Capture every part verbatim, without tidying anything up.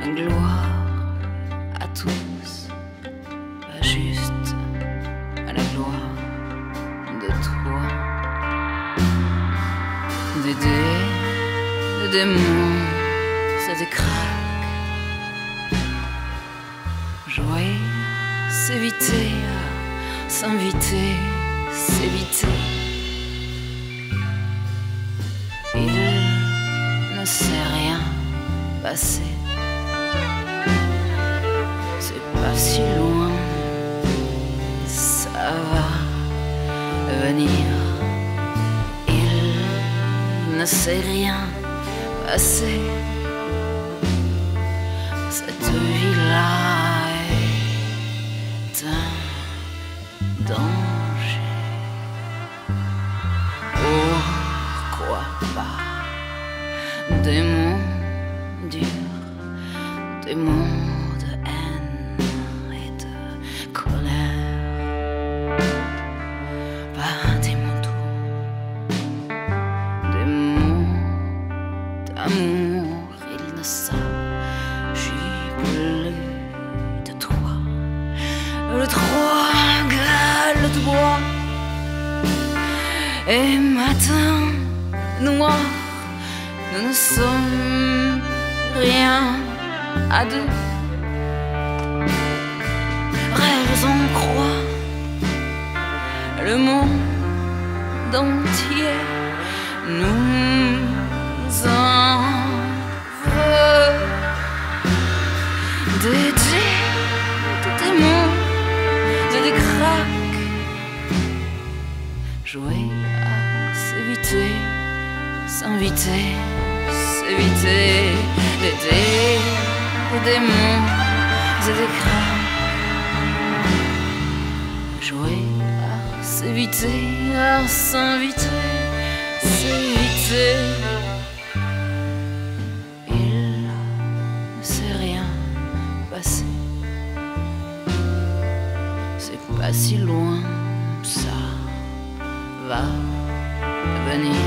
gloire à tous, pas juste à la gloire de toi. Des dés, des démons, c'est des craques. Jouer, s'éviter, s'inviter, s'éviter. Il ne sait rien passer. C'est pas si loin, ça va venir. Il ne sait rien passer. Cette vie-là est un danger. Pourquoi pas des mots durs, des mots de haine et de colère, pas des mots doux, des mots d'amour. Il ne s'agit plus de toi. Le trois gueules de bois et matin noir, nous ne sommes rien à deux. Rêves en croix, le monde entier nous en veut. Des dés, des démons, des craques. Jouer à s'éviter, s'inviter, s'éviter. Des dés, des démons, et des craques. Jouer à s'éviter, à s'inviter, s'éviter. Il ne sait rien passer. C'est pas si loin, ça va venir.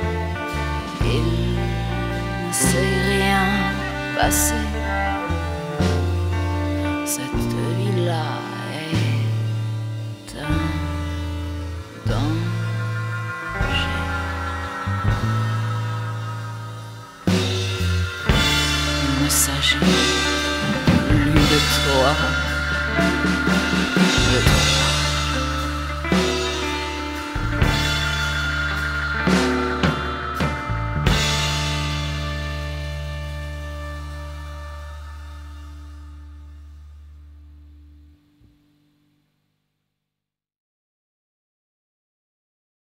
Il ne sait rien passer. Cette vie-là est un danger. Il ne s'agit plus de toi, de toi.